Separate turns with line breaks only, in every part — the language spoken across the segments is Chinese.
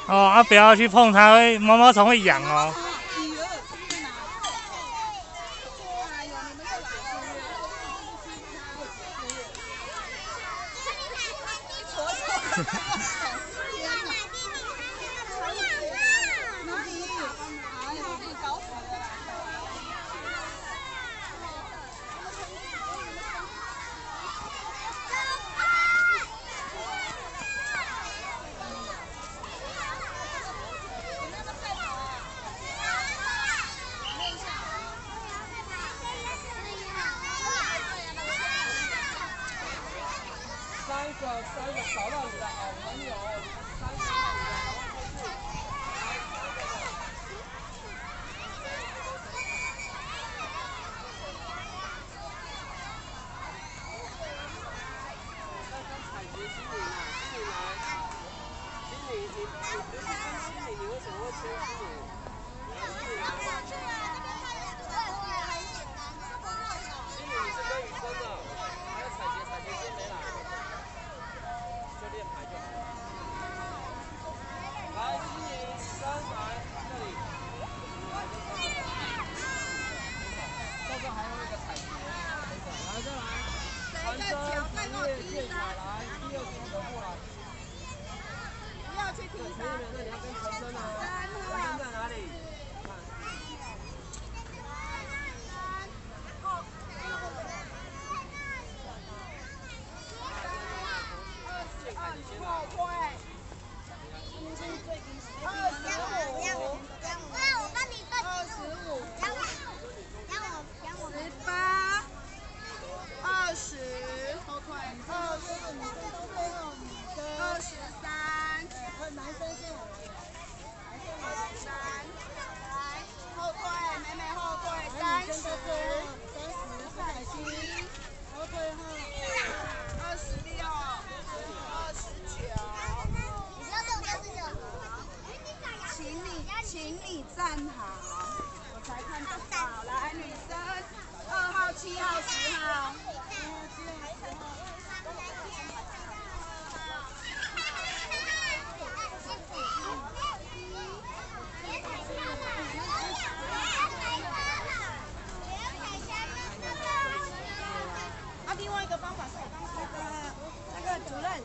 哦，啊，不要去碰它，会毛毛虫会痒哦。
三个找到你的好朋友，三个好朋友，赶快过去。采洁心灵啊，心灵来，心灵，你不是签心灵，你为什么会签心灵？心灵来吗？心灵你是跟雨生的，还有采洁，采洁今天没来，就练牌就好了。来，心灵，雨生来这里，这个还有一个采洁，来再来。传真、职业、建材来，第二组的过来。不要去提他。那你要跟陈真啊？陈真在哪里？
请你站好，我才看得到。来，女生，2号、7号、10号。啊，另外一个方法是我刚说的，那个主任。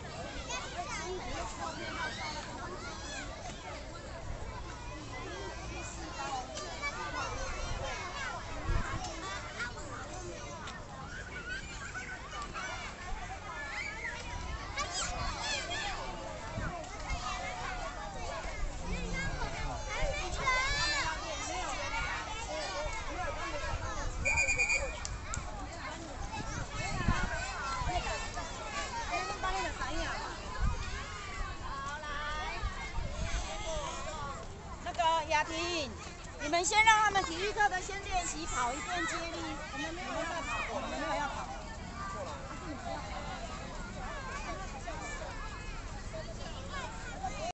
雅婷，你们先让他们体育课的先练习跑一遍接力，我们没有要跑，我们没有要跑。